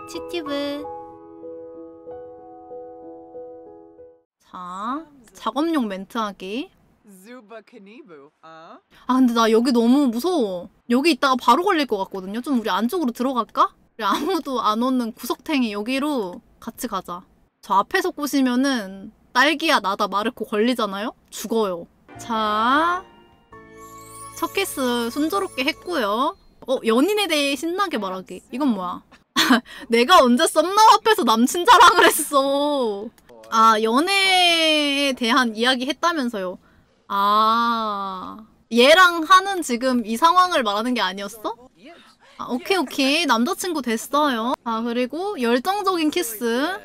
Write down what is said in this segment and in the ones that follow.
치티브. 자, 작업용 멘트 하기. 아 근데 나 여기 너무 무서워. 여기 있다가 바로 걸릴 것 같거든요. 좀 우리 안쪽으로 들어갈까? 우리 아무도 안 오는 구석탱이 여기로 같이 가자. 저 앞에서 꼬시면은 딸기야 나다 마르코 걸리잖아요? 죽어요. 자, 첫 키스 순조롭게 했고요. 연인에 대해 신나게 말하기. 이건 뭐야? 내가 언제 썸남 앞에서 남친 자랑을 했어. 아, 연애에 대한 이야기 했다면서요. 아, 얘랑 하는 지금 이 상황을 말하는 게 아니었어? 아, 오케이. 남자친구 됐어요. 아, 그리고 열정적인 키스.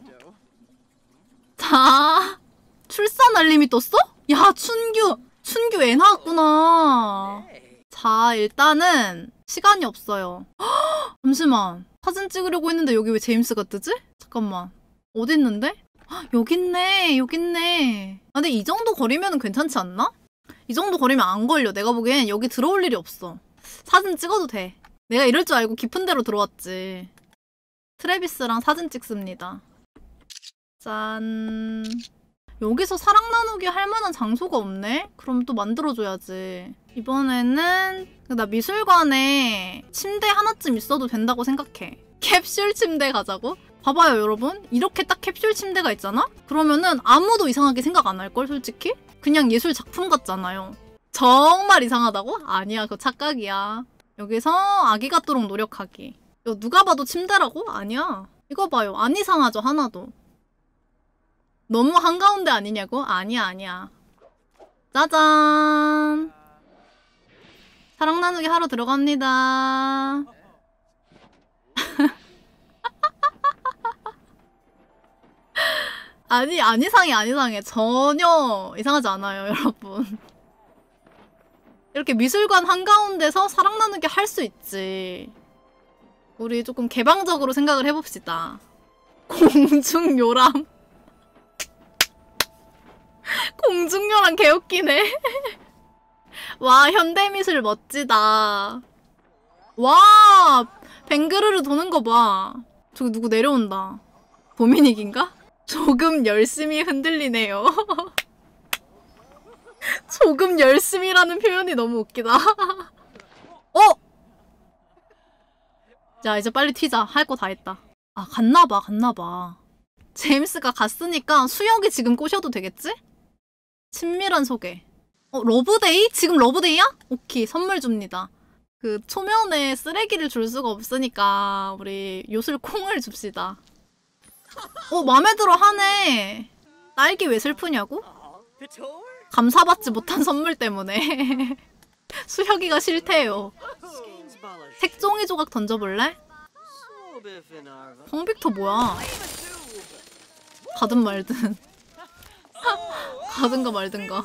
자, 출산 알림이 떴어? 야, 춘규 애 낳았구나. 자, 일단은 시간이 없어요. 헉, 잠시만. 사진 찍으려고 했는데 여기 왜 제임스가 뜨지? 잠깐만. 어디 있는데? 헉, 여기 있네. 아, 근데 이 정도 거리면 괜찮지 않나? 이 정도 거리면 안 걸려. 내가 보기엔 여기 들어올 일이 없어. 사진 찍어도 돼. 내가 이럴 줄 알고 깊은 데로 들어왔지. 트래비스랑 사진 찍습니다. 짠. 여기서 사랑 나누기 할 만한 장소가 없네? 그럼 또 만들어줘야지. 이번에는 나 미술관에 침대 하나쯤 있어도 된다고 생각해. 캡슐 침대 가자고? 봐봐요 여러분. 이렇게 딱 캡슐 침대가 있잖아? 그러면은 아무도 이상하게 생각 안 할걸 솔직히? 그냥 예술 작품 같잖아요. 정말 이상하다고? 아니야, 그거 착각이야. 여기서 아기 같도록 노력하기. 이거 누가 봐도 침대라고? 아니야. 이거 봐요. 안 이상하죠 하나도. 너무 한가운데 아니냐고? 아니야. 짜잔. 사랑 나누기 하러 들어갑니다. 아니, 안 이상해. 전혀 이상하지 않아요, 여러분. 이렇게 미술관 한가운데서 사랑 나누기 할 수 있지. 우리 조금 개방적으로 생각을 해봅시다. 공중요람. 공중요람 개웃기네. 와, 현대미술 멋지다. 와, 뱅그르르 도는 거 봐. 저기 누구 내려온다. 도미닉인가? 조금 열심히 흔들리네요. 조금 열심히라는 표현이 너무 웃기다. 자, 이제 빨리 튀자. 할 거 다 했다. 아, 갔나봐. 제임스가 갔으니까 수혁이 지금 꼬셔도 되겠지? 친밀한 소개. 러브데이? 지금 러브데이야? 오케이, 선물 줍니다. 그 초면에 쓰레기를 줄 수가 없으니까 우리 요술콩을 줍시다. 맘에 들어 하네. 딸기 왜 슬프냐고? 감사받지 못한 선물 때문에. 수혁이가 싫대요. 색종이 조각 던져볼래? 펑빅터 뭐야? 가든 말든. 가든가 말든가.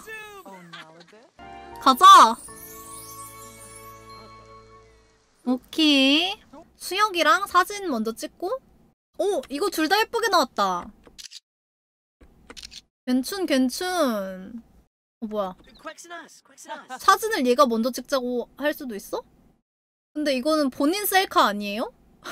가자! 오케이. 수혁이랑 사진 먼저 찍고. 오! 이거 둘 다 예쁘게 나왔다. 괜춘. 뭐야. 사진을 얘가 먼저 찍자고 할 수도 있어? 근데 이거는 본인 셀카 아니에요?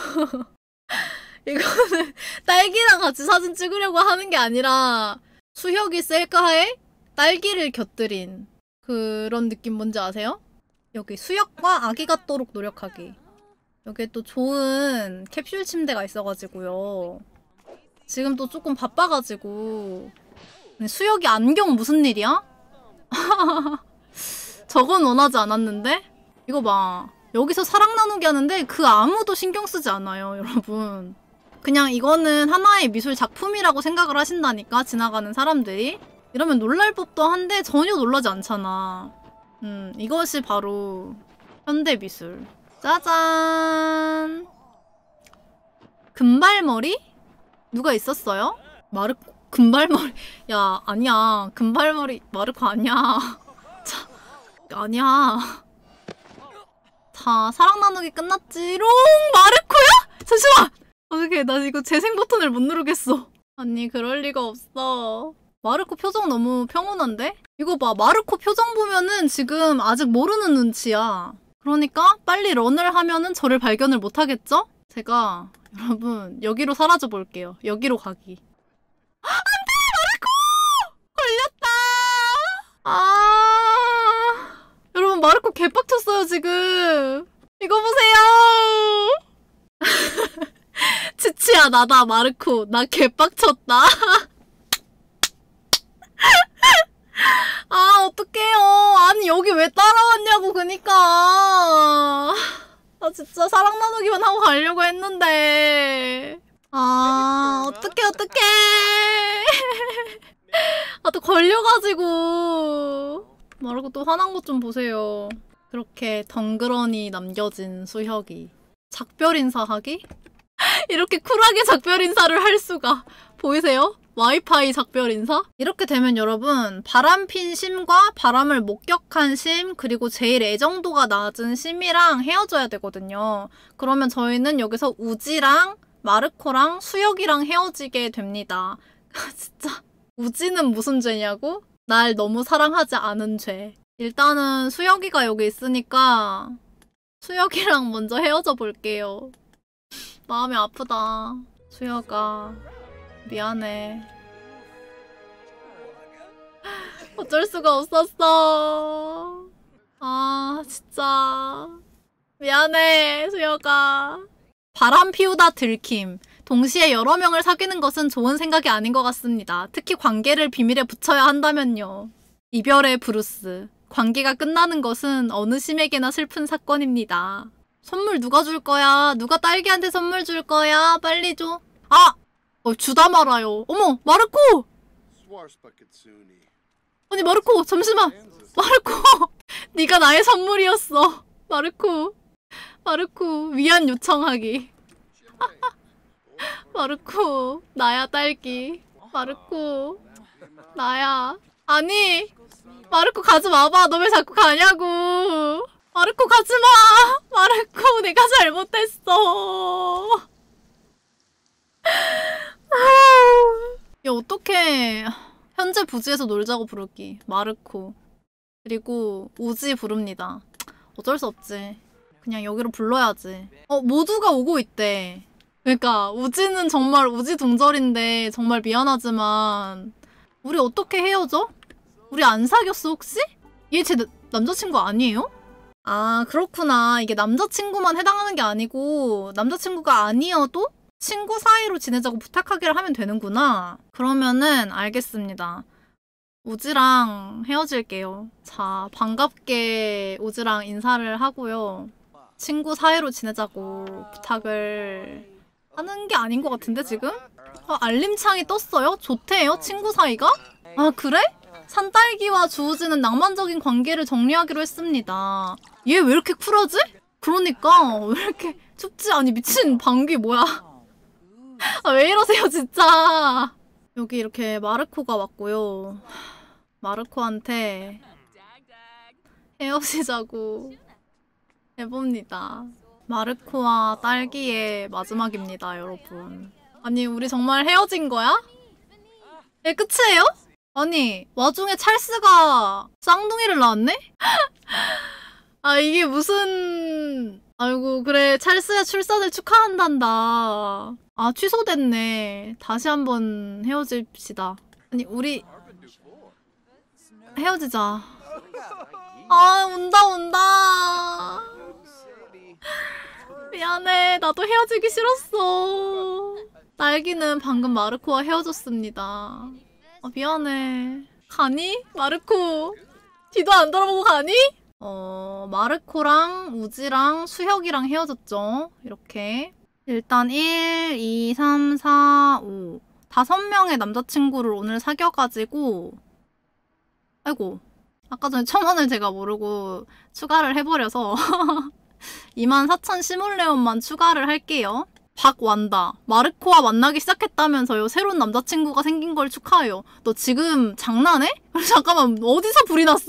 이거는 딸기랑 같이 사진 찍으려고 하는 게 아니라 수혁이 셀카에 딸기를 곁들인 그런 느낌 뭔지 아세요? 여기 수혁과 아기 같도록 노력하기. 여기에 또 좋은 캡슐 침대가 있어가지고요. 지금 또 조금 바빠가지고. 수혁이 안경 무슨 일이야? 저건 원하지 않았는데? 이거 봐. 여기서 사랑 나누기 하는데 그 아무도 신경 쓰지 않아요, 여러분. 그냥 이거는 하나의 미술 작품이라고 생각을 하신다니까, 지나가는 사람들이. 이러면 놀랄 법도 한데 전혀 놀라지 않잖아. 이것이 바로 현대미술. 짜잔. 금발머리? 누가 있었어요? 마르코 금발머리. 야, 아니야. 금발머리 마르코 아니야. 자, 아니야. 자, 사랑 나누기 끝났지롱. 마르코야? 잠시만. 어떡해, 나 이거 재생 버튼을 못 누르겠어. 아니, 그럴 리가 없어. 마르코 표정 너무 평온한데? 이거 봐, 마르코 표정 보면은 지금 아직 모르는 눈치야. 그러니까 빨리 런을 하면은 저를 발견을 못하겠죠? 제가 여러분 여기로 사라져 볼게요. 여기로 가기. 안돼! 마르코! 걸렸다! 여러분 마르코 개빡쳤어요 지금. 이거 보세요. 치치야 나다 마르코. 나 개빡쳤다. 어떡해요. 아니 여기 왜 따라왔냐고. 그니까 진짜 사랑 나누기만 하고 가려고 했는데. 어떡해. 또 걸려가지고. 마르코 또 화난 것 좀 보세요. 그렇게 덩그러니 남겨진 수혁이 작별 인사하기? 이렇게 쿨하게 작별 인사를 할 수가. 보이세요? 와이파이 작별 인사? 이렇게 되면 여러분 바람핀 심과 바람을 목격한 심 그리고 제일 애정도가 낮은 심이랑 헤어져야 되거든요. 그러면 저희는 여기서 우지랑 마르코랑 수혁이랑 헤어지게 됩니다. 진짜 우지는 무슨 죄냐고? 날 너무 사랑하지 않은 죄. 일단은 수혁이가 여기 있으니까 수혁이랑 먼저 헤어져 볼게요. 마음이 아프다. 수혁아 미안해. 어쩔 수가 없었어. 진짜 미안해 수혁아. 바람 피우다 들킴. 동시에 여러 명을 사귀는 것은 좋은 생각이 아닌 것 같습니다. 특히 관계를 비밀에 붙여야 한다면요. 이별의 브루스. 관계가 끝나는 것은 어느 심에게나 슬픈 사건입니다. 선물 누가 줄 거야? 누가 딸기한테 선물 줄 거야? 빨리 줘. 주다 말아요. 어머, 마르코! 아니, 마르코, 잠시만. 마르코, 네가 나의 선물이었어. 마르코, 위안 요청하기. 마르코, 나야 딸기. 마르코, 나야. 아니, 마르코 가지 마봐. 너 왜 자꾸 가냐고. 마르코 가지 마. 마르코, 내가 잘못했어. 야, 어떡해. 현재 부지에서 놀자고 부르기. 마르코. 그리고 우지 부릅니다. 어쩔 수 없지. 그냥 여기로 불러야지. 모두가 오고 있대. 그러니까 우지는 정말 우지 동절인데 정말 미안하지만 우리 어떻게 헤어져? 우리 안 사귀었어 혹시? 얘 제 남자친구 아니에요? 그렇구나. 이게 남자친구만 해당하는 게 아니고 남자친구가 아니어도 친구 사이로 지내자고 부탁하기를 하면 되는구나. 그러면은 알겠습니다. 우지랑 헤어질게요. 자, 반갑게 우지랑 인사를 하고요. 친구 사이로 지내자고 부탁을 하는 게 아닌 것 같은데 지금? 알림창이 떴어요? 좋대요? 친구 사이가? 그래? 산딸기와 주우지는 낭만적인 관계를 정리하기로 했습니다. 얘 왜 이렇게 쿨하지? 그러니까 왜 이렇게 춥지? 아니 미친 방귀 뭐야. 왜 이러세요 진짜. 여기 이렇게 마르코가 왔고요. 마르코한테 헤어지자고 해봅니다. 마르코와 딸기의 마지막입니다 여러분. 아니 우리 정말 헤어진 거야? 예, 끝이에요? 아니 와중에 찰스가 쌍둥이를 낳았네? 이게 무슨... 아이고 그래 찰스야 출산을 축하한단다. 취소됐네. 다시 한번 헤어집시다. 아니 우리 헤어지자. 운다. 미안해. 나도 헤어지기 싫었어. 딸기는 방금 마르코와 헤어졌습니다. 미안해. 가니? 마르코. 뒤도 안 돌아보고 가니? 마르코랑 우지랑 수혁이랑 헤어졌죠. 이렇게. 일단 1, 2, 3, 4, 5 5명의 남자친구를 오늘 사귀어가지고 아이고 아까 전에 1000원을 제가 모르고 추가를 해버려서 24,000 시몰레온만 추가를 할게요. 박완다. 마르코와 만나기 시작했다면서요. 새로운 남자친구가 생긴 걸 축하해요. 너 지금 장난해? 잠깐만 어디서 불이 났어?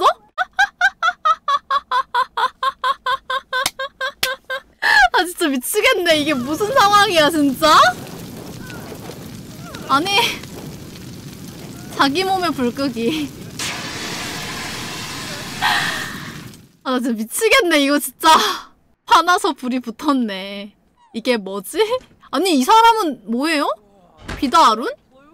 진짜 미치겠네. 이게 무슨 상황이야 진짜? 아니 자기 몸에 불 끄기. 나 진짜 미치겠네. 이거 진짜 화나서 불이 붙었네. 이게 뭐지? 아니 이 사람은 뭐예요? 비다아룬?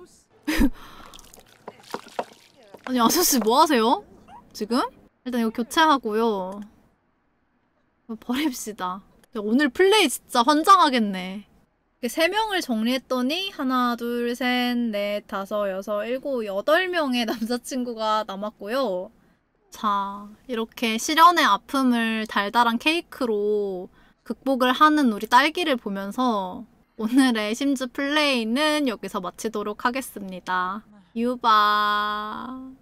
아니 아저씨 뭐 하세요? 지금? 일단 이거 교체하고요. 이거 버립시다. 오늘 플레이 진짜 환장하겠네. 3명을 정리했더니 하나, 둘, 셋, 넷, 다섯, 여섯, 일곱, 8명의 남자친구가 남았고요. 자, 이렇게 시련의 아픔을 달달한 케이크로 극복을 하는 우리 딸기를 보면서 오늘의 심즈 플레이는 여기서 마치도록 하겠습니다. 유바.